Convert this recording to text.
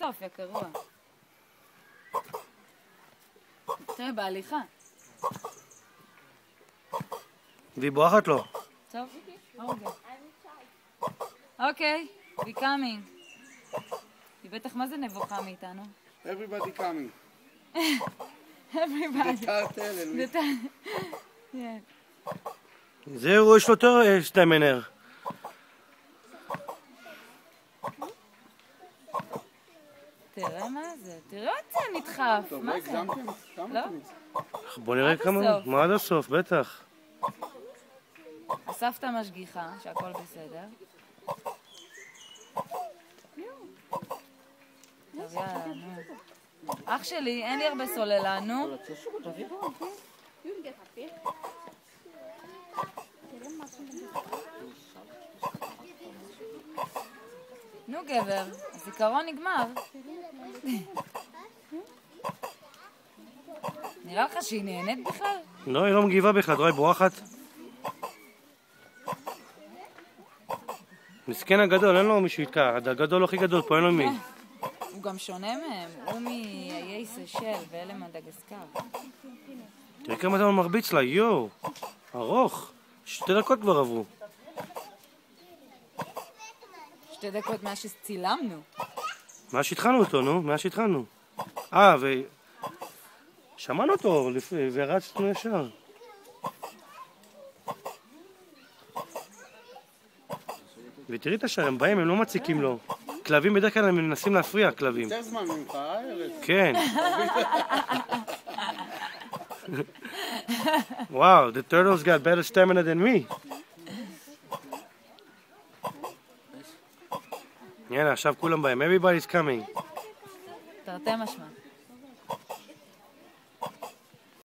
סוף, יא קרוע. תראה, בהליכה. והיא בורחת לו. טוב, אוקיי, we coming. היא בטח מה זה נבוכה מאיתנו? Everybody coming. Everybody. זהו, יש לו יותר סטמינר. תראה מה זה, תראה את זה נדחף. טוב, מה לא זה? הגזמתם? לא? בוא נראה כמה... הסוף. מה עד הסוף, בטח. הסבתא משגיחה, שהכל בסדר. טוב, יאללה, נו. אח שלי, אין לי הרבה סוללה, נו. נו גבר, הזיכרון נגמר. נראה לך שהיא נהנית בכלל? לא, היא לא מגיבה בכלל, רואה, בורחת. מסכן הגדול, אין לו מישהו יתקע. הגדול הכי גדול פה, אין לו מי. הוא גם שונה מהם, הוא מאיי סיישל ואלה מדגסקר. תראה כמה זמן מרביץ לה, יואו. ארוך. 2 דקות כבר עברו. 2 דקות מאז שצילמנו. מאז שהתחלנו אותו, נו, מאז שהתחלנו. שמענו אותו ורצנו ישר. ותראי את השאר, הם באים, הם לא מציקים לו. כלבים בדרך כלל הם מנסים להפריע, כלבים. יותר זמן ממך, ארץ. כן. וואו, the turtles got better stamina than me. יאללה, עכשיו כולם באים. Everybody's coming. תרתי משמע.